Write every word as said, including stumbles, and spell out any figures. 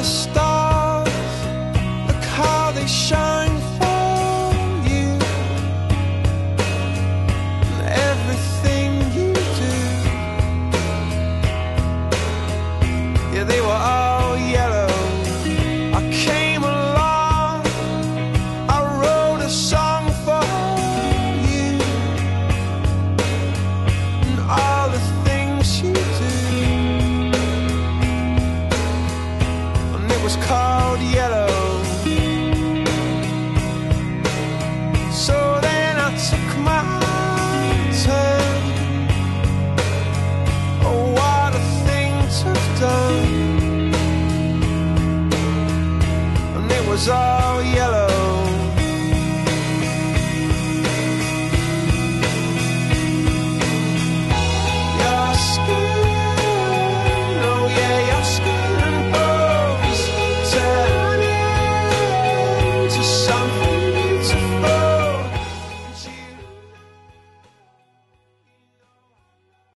stars, look how they shine for you, and everything you do. Yeah, they were all yellow. I came along, I wrote a song for you, and all the things you do. Was called Yellow. So then I took my turn. Oh, what a thing to have done. And it was all